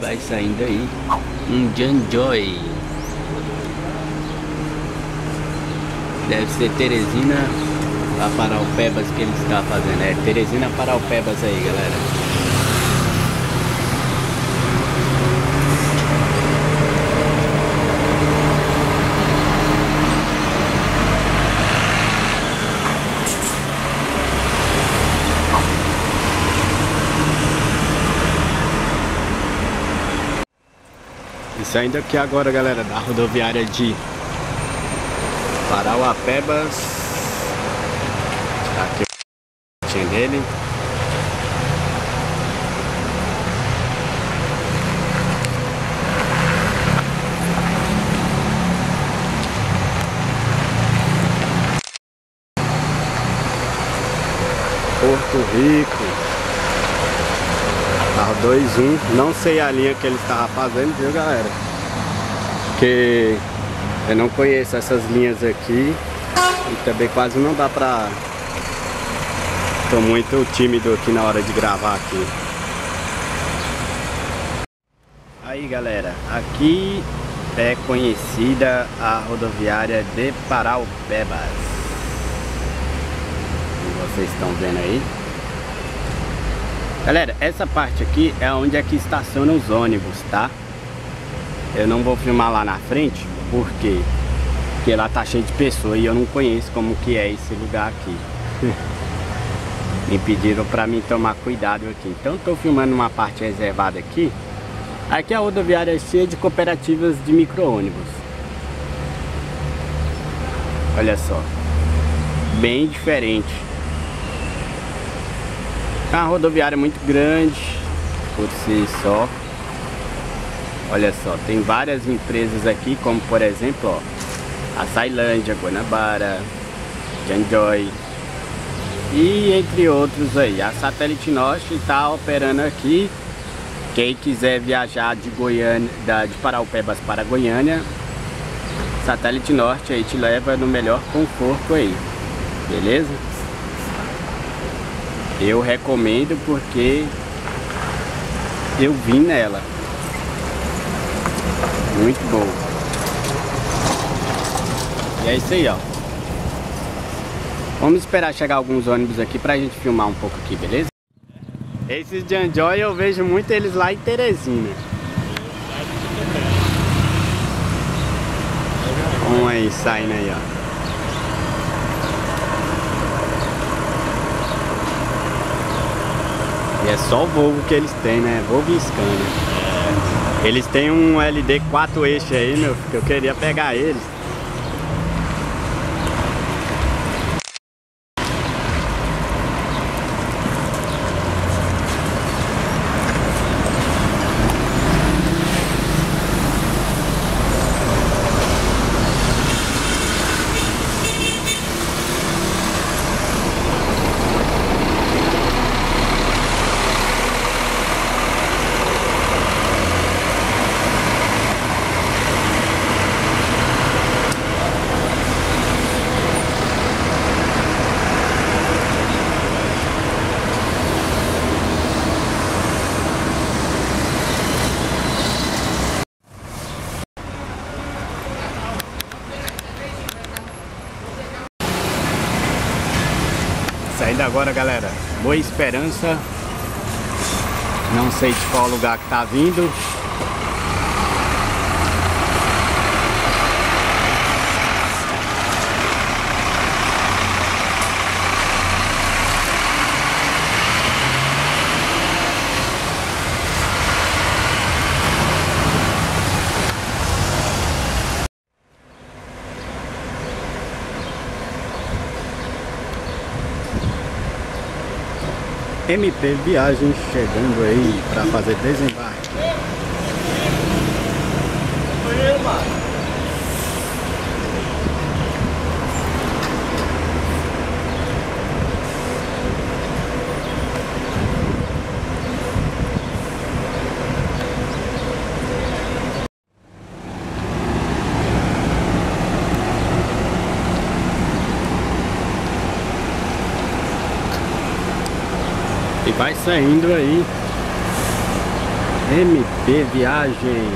vai saindo aí um Janjoy. Deve ser Teresina a Paraupebas que ele está fazendo. É Teresina Paraupebas aí, galera. E saindo aqui agora, galera, da rodoviária de Parauapebas. Tá aqui o tinha dele. Porto Rico. Carro 21, não sei a linha que ele estava fazendo, viu, galera? Porque eu não conheço essas linhas aqui e também quase não dá pra... Tô muito tímido aqui na hora de gravar aqui. Aí, galera, aqui é conhecida a rodoviária de Paraupebas. Como vocês estão vendo aí. Galera, essa parte aqui é onde é que estacionam os ônibus, tá? Eu não vou filmar lá na frente, por quê? Porque lá tá cheio de pessoas e eu não conheço como que é esse lugar aqui. Me pediram pra mim tomar cuidado aqui. Então tô filmando uma parte reservada aqui. Aqui a rodoviária é cheia de cooperativas de micro-ônibus. Olha só. Bem diferente. É uma rodoviária muito grande por si só. Olha só, tem várias empresas aqui, como por exemplo, ó, a Ceilândia, Guanabara, Janjoy e entre outros aí. A Satélite Norte está operando aqui. Quem quiser viajar de Goiânia, de Paraupebas para Goiânia, Satélite Norte aí te leva no melhor conforto aí, beleza? Eu recomendo porque eu vim nela. Muito bom. E é isso aí, ó. Vamos esperar chegar alguns ônibus aqui pra gente filmar um pouco aqui, beleza? Esses Janjoy eu vejo muito eles lá em Teresina. Vamos aí, saindo aí, ó. E é só o Volvo que eles têm, né? Volvo e Scania. Eles têm um LD 4 eixos aí, meu, que eu queria pegar eles. Saindo agora, galera, Boa Esperança. Não sei de qual lugar que tá vindo. MP Viagens chegando aí para fazer desembarque. E vai saindo aí MB Viagens.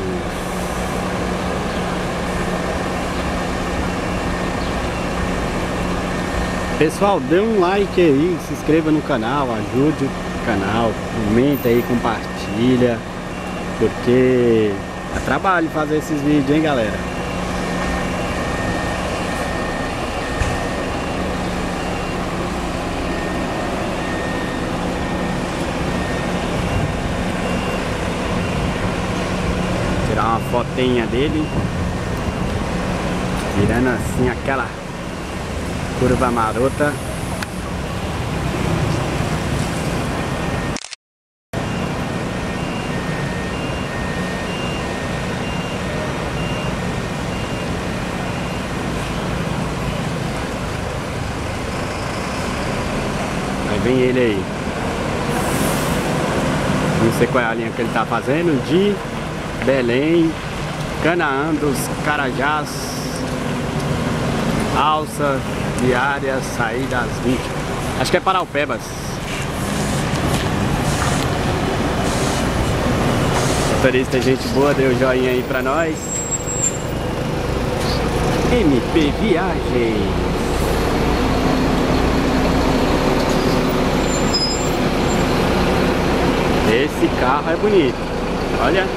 Pessoal, dê um like aí, se inscreva no canal, ajude o canal, comenta aí, compartilha, porque é trabalho fazer esses vídeos, hein, galera? Tirar uma fotinha dele, virando assim aquela curva marota. Aí vem ele aí. Não sei qual é a linha que ele tá fazendo. De Belém, Canaã dos Carajás, alça diária, saída às 20. Acho que é Paraupebas. Motorista, gente boa, deu um joinha aí pra nós. MP Viagem. Esse carro é bonito. Olha.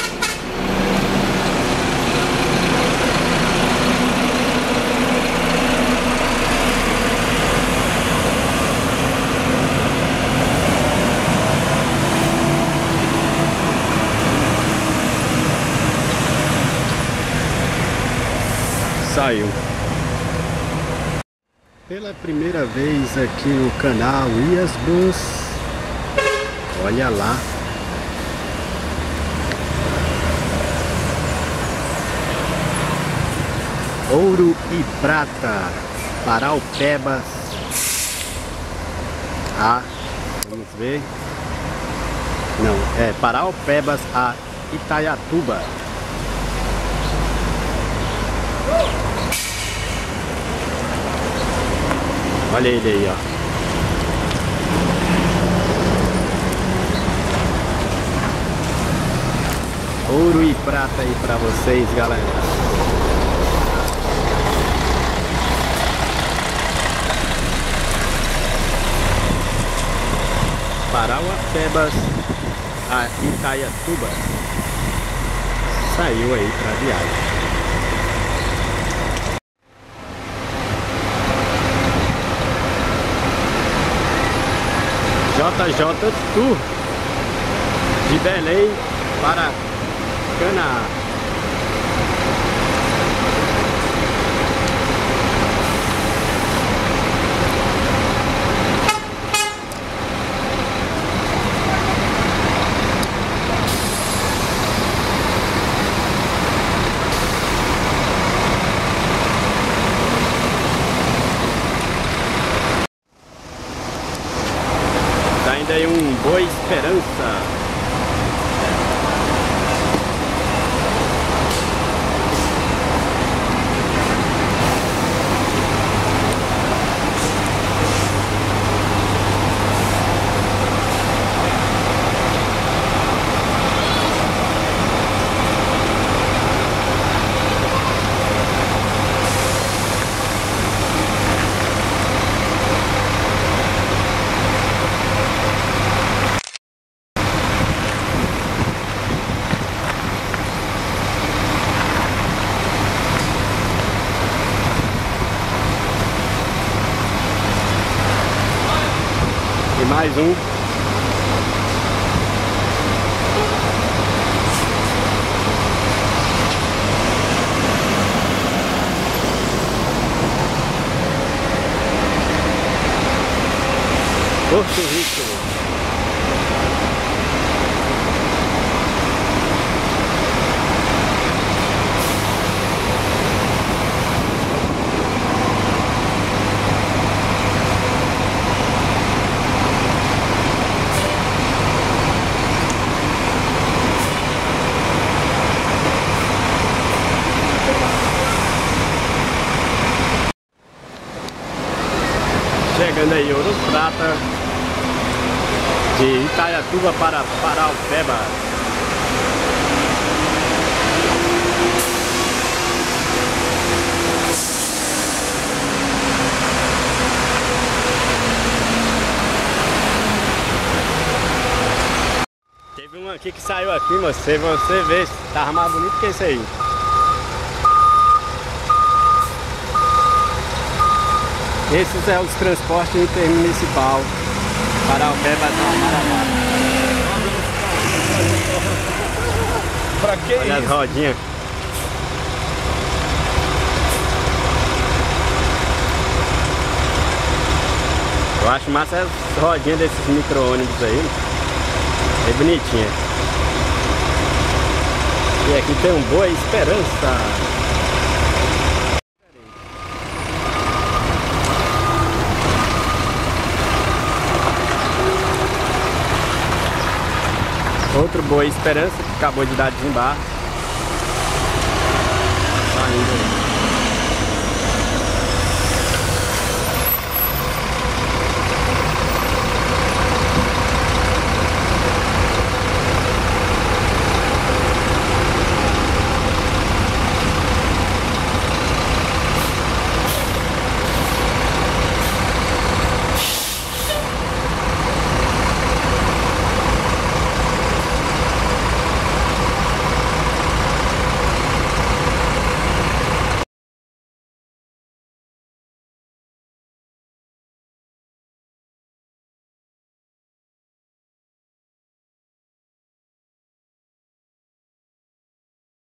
Saiu. Pela primeira vez aqui no canal Iasbus. Olha lá. Ouro e prata. Paraupebas. Vamos ver. Não, é Paraupebas a Itaiatuba. Olha ele aí, ó. Ouro e prata aí pra vocês, galera. Paraupebas a Itaiatuba. Saiu aí pra viagem. JJ Tour de Belém para Canaã. Ainda é um Boa Esperança. E mais um. Porto Rico. Chegando aí, Ouro Prata de Itaiatuba para Paraupebas. Teve um aqui que saiu aqui, você vê, tava mais bonito que esse aí. Esses são os transportes intermunicipal para o pé Marabá. Pra que Olha isso? as rodinhas. Eu acho massa as rodinhas desses micro-ônibus aí. É bonitinha. E aqui tem um Boa Esperança. Outro Boa Esperança que acabou de dar desembarque. Tá indo aí.